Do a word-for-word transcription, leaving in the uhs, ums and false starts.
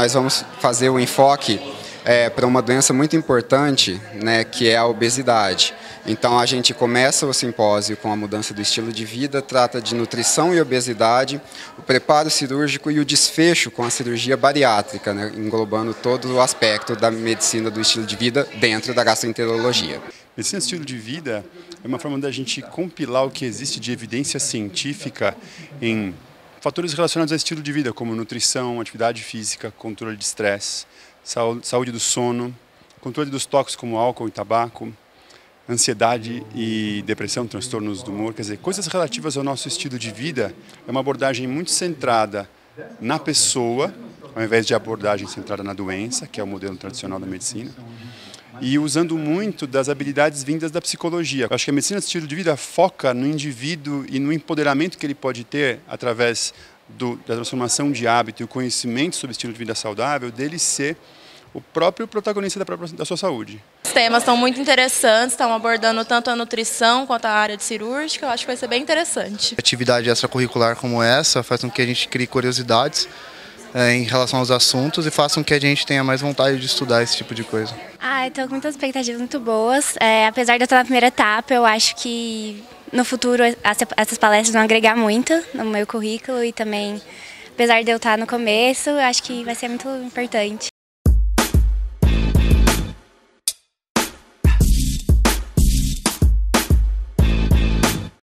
nós vamos fazer o enfoque é, para uma doença muito importante, né, que é a obesidade. Então a gente começa o simpósio com a mudança do estilo de vida, trata de nutrição e obesidade, o preparo cirúrgico e o desfecho com a cirurgia bariátrica, né, englobando todo o aspecto da medicina do estilo de vida dentro da gastroenterologia. Medicina estilo de vida é uma forma da gente compilar o que existe de evidência científica em fatores relacionados ao estilo de vida, como nutrição, atividade física, controle de estresse, saúde do sono, controle dos tóxicos como álcool e tabaco, ansiedade e depressão, transtornos do humor, quer dizer, coisas relativas ao nosso estilo de vida. É uma abordagem muito centrada na pessoa, ao invés de abordagem centrada na doença, que é o modelo tradicional da medicina, e usando muito das habilidades vindas da psicologia. Eu acho que a medicina de estilo de vida foca no indivíduo e no empoderamento que ele pode ter através do, da transformação de hábito e o conhecimento sobre estilo de vida saudável, dele ser o próprio protagonista da, própria, da sua saúde. Os temas estão muito interessantes, estão abordando tanto a nutrição quanto a área de cirúrgica, eu acho que vai ser bem interessante. Atividade extracurricular como essa faz com que a gente crie curiosidades é, em relação aos assuntos e faça com que a gente tenha mais vontade de estudar esse tipo de coisa. Ah, eu estou com muitas expectativas muito boas. É, apesar de eu estar na primeira etapa, eu acho que no futuro essas palestras vão agregar muito no meu currículo e também, apesar de eu estar no começo, eu acho que vai ser muito importante.